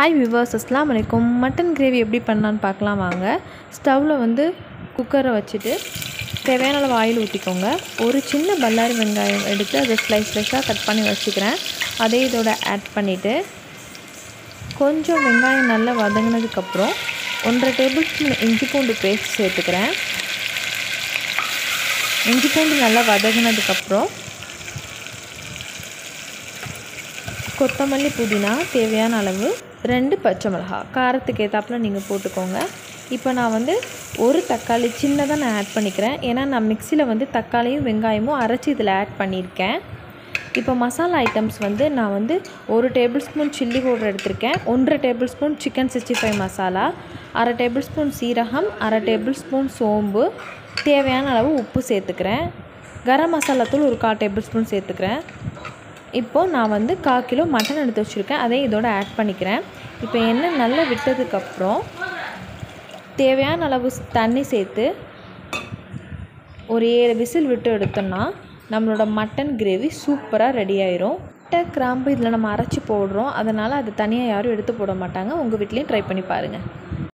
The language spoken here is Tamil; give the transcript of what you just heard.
ஹாய் வியூவர்ஸ், அஸ்ஸலாமு அலைக்கும். மட்டன் கிரேவி எப்படி பண்ணலான்னு பார்க்கலாம் வாங்க. ஸ்டவ்வில் வந்து குக்கரை வச்சுட்டு தேவையான அளவு ஆயில் ஊற்றிக்கோங்க. ஒரு சின்ன பல்லாரி வெங்காயம் எடுத்து அதை ஸ்லைஸாக கட் பண்ணி வச்சுக்கிறேன். அதே இதோட ஆட் பண்ணிவிட்டு கொஞ்சம் வெங்காயம் நல்லா வதங்கினதுக்கப்புறம் 1.5 டேபிள் ஸ்பூன் இஞ்சி பூண்டு பேஸ்ட் சேர்த்துக்கிறேன். இஞ்சி பூண்டு நல்லா வதங்கினதுக்கப்புறம் கொத்தமல்லி, புதினா, தேவையான அளவு 2 பச்சை மிளகாய், காரத்துக்கு ஏற்றாப்புல நீங்கள் போட்டுக்கோங்க. இப்போ நான் வந்து ஒரு தக்காளி சின்னதாக நான் ஆட் பண்ணிக்கிறேன். ஏன்னா நான் மிக்சியில் வந்து தக்காளியும் வெங்காயமும் அரைச்சி இதில் ஆட் பண்ணியிருக்கேன். இப்போ மசாலா ஐட்டம்ஸ் வந்து நான் வந்து 1 டேபிள் ஸ்பூன் சில்லி பவுடர் எடுத்திருக்கேன், 1.5 tablespoon chicken 65 masala, 1/2 tablespoon சீரகம், 1/2 டேபிள் ஸ்பூன் சோம்பு, தேவையான அளவு உப்பு சேர்த்துக்கிறேன். கரம் மசாலா தூள் ஒரு 1/4 டேபிள் ஸ்பூன் சேர்த்துக்கிறேன். இப்போது நான் வந்து 1/4 கிலோ மட்டன் எடுத்து வச்சுருக்கேன், அதே இதோட ஆட் பண்ணிக்கிறேன். இப்போ எண்ணெய் நல்லா விட்டதுக்கப்புறம் தேவையான அளவு தண்ணி சேர்த்து ஒரு 7 விசில் விட்டு எடுத்தோம்னா நம்மளோட மட்டன் கிரேவி சூப்பராக ரெடி ஆயிரும். பட்டை, கிராம்பு இதில் நம்ம அரைச்சி போடுறோம், அதனால் அது தனியாக யாரும் எடுத்து போட மாட்டாங்க. உங்கள் வீட்லேயும் ட்ரை பண்ணி பாருங்கள்.